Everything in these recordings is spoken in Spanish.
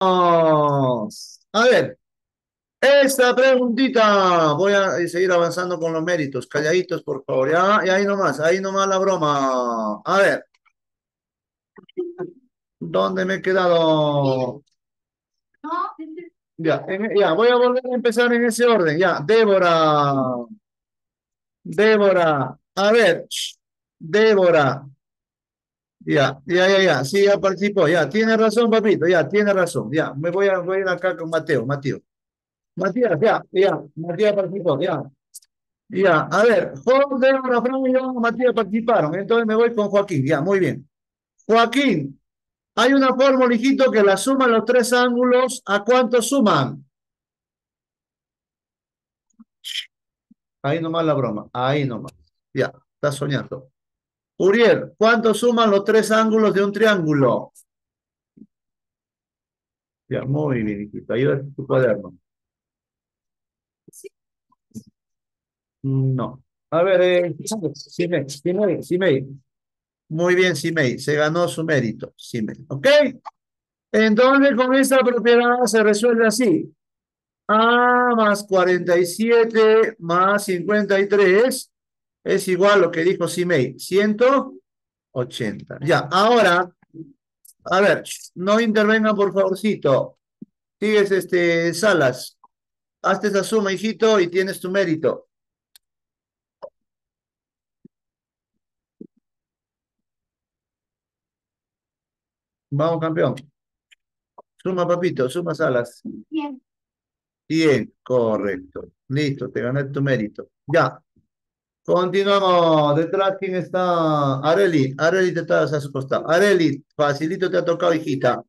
Vamos. A ver, esta preguntita. Voy a seguir avanzando con los méritos. Calladitos, por favor. Ya, y ahí nomás la broma. A ver, ¿dónde me he quedado? Ya, ya, voy a volver a empezar en ese orden. Ya, Débora. A ver, Débora. Ya. Sí, ya participó. Ya, tiene razón, papito. Ya, tiene razón. Ya, voy a ir acá con Mateo. Matías, Matías participó, ya. Ya, a ver, Jorge, Fran y yo, Matías participaron, entonces me voy con Joaquín, ya, muy bien. Joaquín, hay una fórmula, hijito, que la suma los tres ángulos, ¿a cuánto suman? Ahí nomás la broma, ahí nomás. Ya, estás soñando. Uriel, ¿cuánto suman los tres ángulos de un triángulo? Ya, muy bien, hijito, ayuda a tu cuaderno. No. A ver, Simei. Muy bien, Simei, se ganó su mérito, Simei, ¿ok? Entonces, con esta propiedad se resuelve así. A más 47 más 53 es igual a lo que dijo Simei, 180. Ya, ahora, a ver, no intervengan por favorcito. Sigues, Salas. Hazte esa suma, hijito, y tienes tu mérito. Vamos, campeón. Suma, papito, suma, Salas. Bien, correcto. Listo, te gané tu mérito. Ya. Continuamos. Detrás, ¿quién está? Areli te estás a su costado. Areli, facilito te ha tocado, hijita.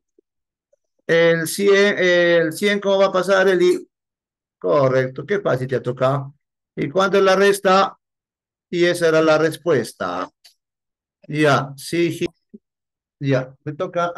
El cien, ¿cómo va a pasar, Areli? Correcto, qué fácil te ha tocado. ¿Y cuánto es la resta? Y esa era la respuesta. Ya, sí, ya. Me toca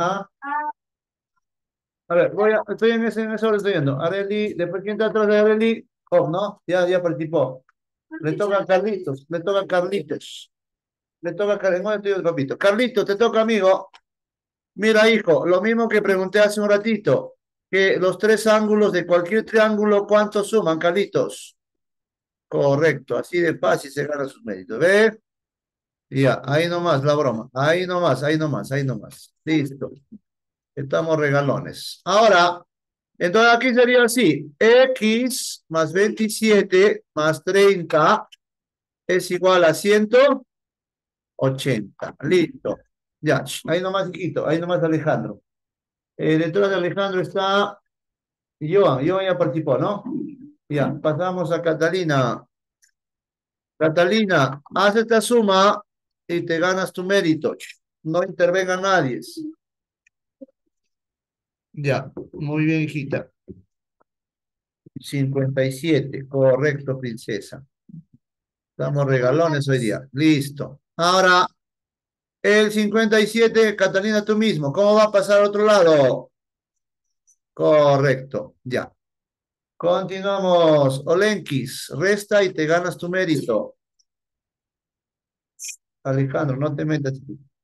a ver, estoy en ese orden, estoy viendo. Areli, después, ¿quién está atrás de Areli? Oh, ¿no? Ya participó. Le toca a Carlitos, le toca a Carlitos. Le toca a Carlitos, estoy papito. Carlitos, te toca, amigo. Mira, hijo, lo mismo que pregunté hace un ratito, que los tres ángulos de cualquier triángulo, ¿cuántos suman, Carlitos? Correcto, así de fácil se gana sus méritos. ¿Ve? Ya, ahí nomás la broma. Ahí nomás. Listo. Estamos regalones. Ahora, entonces aquí sería así. X más 27 más 30 es igual a 180. Listo. Ya, ahí nomás, hijito. Ahí nomás, Alejandro. Detrás de Alejandro está Joan ya participó, ¿no? Ya, pasamos a Catalina. Catalina, haz esta suma y te ganas tu mérito. No intervenga nadie. Ya, muy bien, hijita. 57, correcto, princesa. Damos regalones hoy día. Listo. Ahora, el 57, Catalina, tú mismo. ¿Cómo va a pasar al otro lado? Correcto, ya. Continuamos. Olenkis, resta y te ganas tu mérito. Alejandro, no te metas.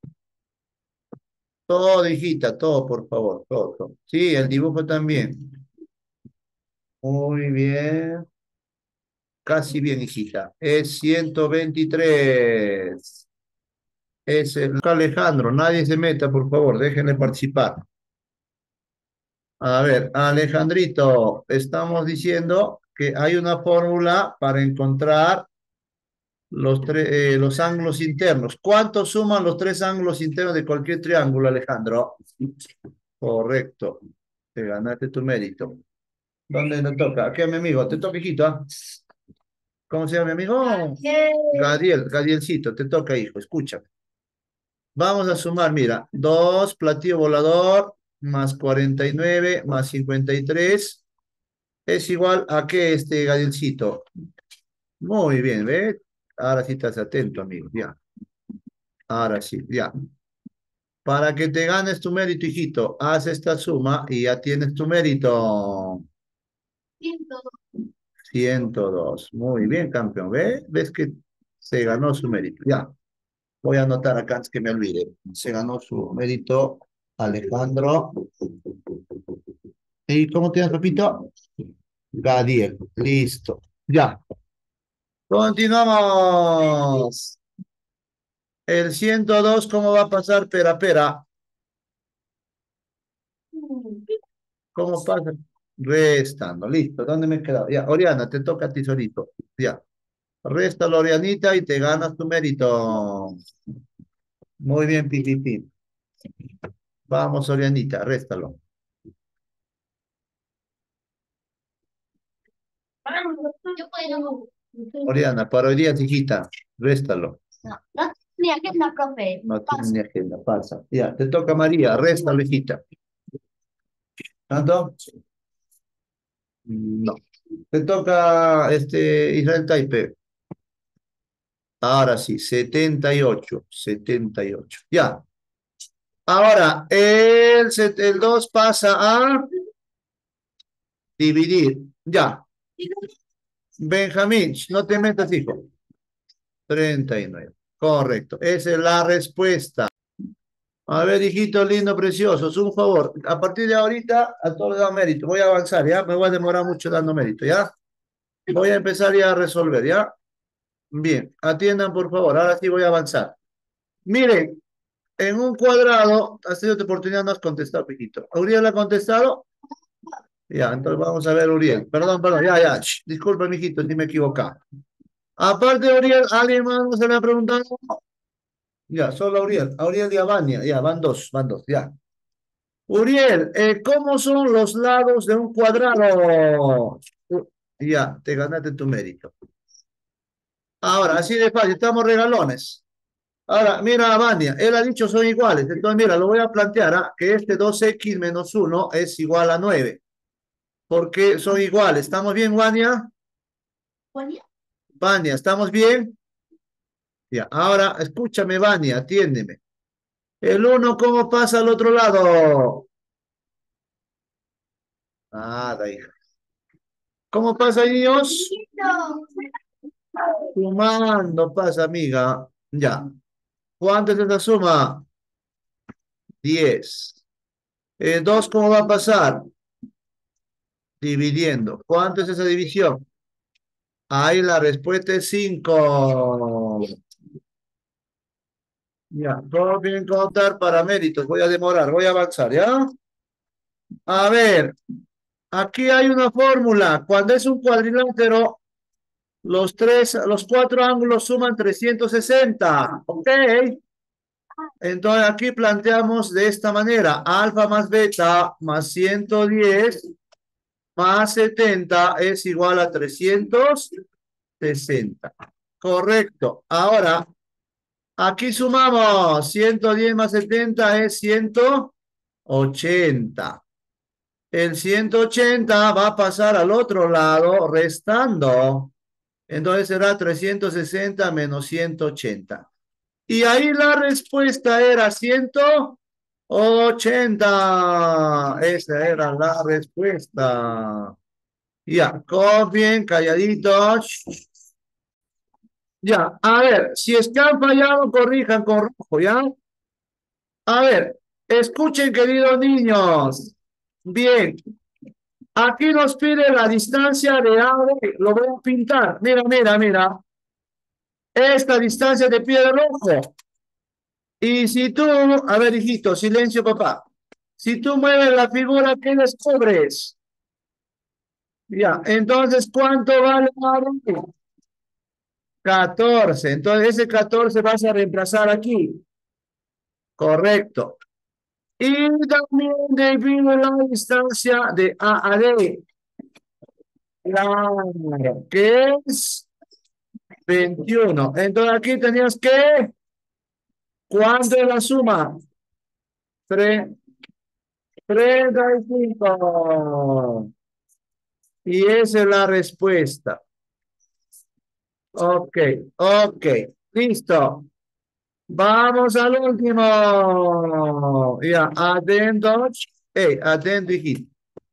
Todo, hijita, todo, por favor, todo. Sí, el dibujo también. Muy bien. Casi bien, hijita. Es 123. Es el Alejandro. Nadie se meta, por favor. Déjenle participar. A ver, Alejandrito, estamos diciendo que hay una fórmula para encontrar los ángulos internos. ¿Cuánto suman los tres ángulos internos de cualquier triángulo, Alejandro? Correcto. Te ganaste tu mérito. ¿Dónde te toca? Aquí a mi amigo. Te toca, hijito. ¿Cómo se llama mi amigo? Gadielcito, te toca, hijo. Escucha. Vamos a sumar, mira. 2 platillo volador más 49 más 53 es igual a qué, Gadielcito. Muy bien, ¿ves? Ahora sí estás atento, amigo. Ya. Ahora sí, ya. Para que te ganes tu mérito, hijito, haz esta suma y ya tienes tu mérito. 102. Muy bien, campeón. ¿Ves que se ganó su mérito? Ya. Voy a anotar acá antes que me olvide. Se ganó su mérito Alejandro. ¿Y cómo te llamas, papito? Gadiel. Listo. Ya. Continuamos. El 102, ¿cómo va a pasar? Pera, pera. ¿Cómo pasa? Restando. Listo. ¿Dónde me he quedado? Ya. Oriana, te toca a ti solito. Ya. Réstalo, Orianita, y te ganas tu mérito. Muy bien, Pipitín. Vamos, Orianita, réstalo. Yo puedo. Oriana, para hoy día, hijita, réstalo. No, no tenía que estar, profe. No tienes Paso. ni agenda, pasa. Ya, te toca María, réstalo, hijita. ¿Tanto? No. Te toca Israel Taipe. Ahora sí, 78, 78. Ya. Ahora, el 2 pasa a dividir. Ya. Benjamín, no te metas, hijo. 39. Correcto. Esa es la respuesta. A ver, hijito lindo, precioso, es un favor. A partir de ahorita, a todos les da mérito. Voy a avanzar, ¿ya? Me voy a demorar mucho dando mérito, ¿ya? Voy a empezar ya a resolver, ¿ya? Bien, atiendan por favor. Ahora sí voy a avanzar. Miren, en un cuadrado, has tenido tu oportunidad, no has contestado, hijito. ¿Uriel ha contestado? Ya, entonces vamos a ver, Uriel. Perdón, perdón, ya, ya. Disculpa, mijito, si me equivoqué. Aparte de Uriel, ¿alguien más no se le ha preguntado? Ya, solo a Uriel. A Uriel y a Vania. Ya, van dos, ya. Uriel, ¿cómo son los lados de un cuadrado? Ya, te ganaste tu mérito. Ahora, así de fácil, estamos regalones. Ahora, mira a Vania, él ha dicho son iguales. Entonces, mira, lo voy a plantear, que este 2x menos 1 es igual a 9. Porque son iguales. ¿Estamos bien, Vania? Vania, ¿estamos bien? Ya, ahora, escúchame, Vania, atiéndeme. El uno, ¿cómo pasa al otro lado? Nada, hija. ¿Cómo pasa, niños? Sumando pasa, amiga. Ya. ¿Cuánto es esa suma? 10. 2, ¿cómo va a pasar? Dividiendo. ¿Cuánto es esa división? Ahí la respuesta es 5. Ya, todo bien contar para méritos. Voy a demorar, voy a avanzar, ¿ya? A ver, aquí hay una fórmula. Cuando es un cuadrilátero, los cuatro ángulos suman 360. ¿Ok? Entonces aquí planteamos de esta manera, alfa más beta más 110 más 70 es igual a 360. Correcto. Ahora, aquí sumamos 110 más 70 es 180. El 180 va a pasar al otro lado restando. Entonces será 360 menos 180. Y ahí la respuesta era 180. Esa era la respuesta. Ya, bien, calladitos. Ya, a ver, si es que han fallado, corrijan con rojo, ¿ya? A ver, escuchen, queridos niños. Bien, aquí nos pide la distancia de A, B. Lo voy a pintar. Mira, mira, mira. Esta distancia de pie de rojo. Y si tú, a ver, hijito, silencio, papá. Si tú mueves la figura, ¿qué descubres? Ya, entonces, ¿cuánto vale ahora? 14. Entonces, ese 14 vas a reemplazar aquí. Correcto. Y también divide la distancia de A a D. Claro, que es 21. Entonces, aquí tenías que, ¿cuánto es la suma? 35. Y esa es la respuesta. Ok, ok, listo. Vamos al último. Ya, adendo. Adendo, hijito.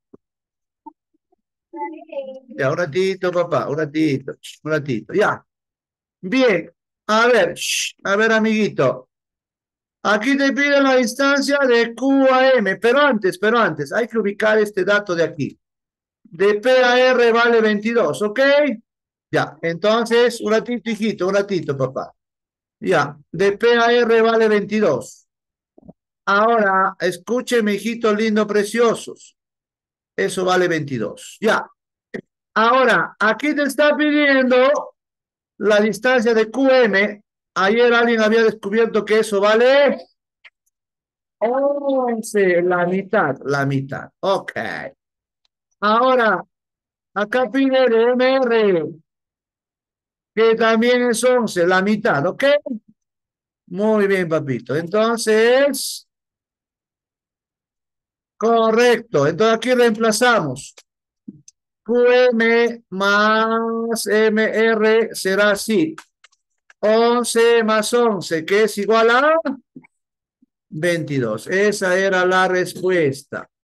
Ya, un ratito, papá, un ratito, un ratito. Ya. Bien. A ver, amiguito. Aquí te piden la distancia de Q a M, pero antes, hay que ubicar este dato de aquí. De P a R vale 22, ¿ok? Ya, entonces, un ratito, hijito, un ratito, papá. Ya, de P a R vale 22. Ahora, escúcheme, hijito lindo, preciosos. Eso vale 22. Ya. Ahora, aquí te está pidiendo la distancia de QM. Ayer alguien había descubierto que eso vale 11, la mitad, la mitad. Ok. Ahora, acá pide de MR, que también es 11, la mitad, ¿ok? Muy bien, papito. Entonces, correcto. Entonces aquí reemplazamos. QM más MR será así. 11 más 11, que es igual a 22. Esa era la respuesta.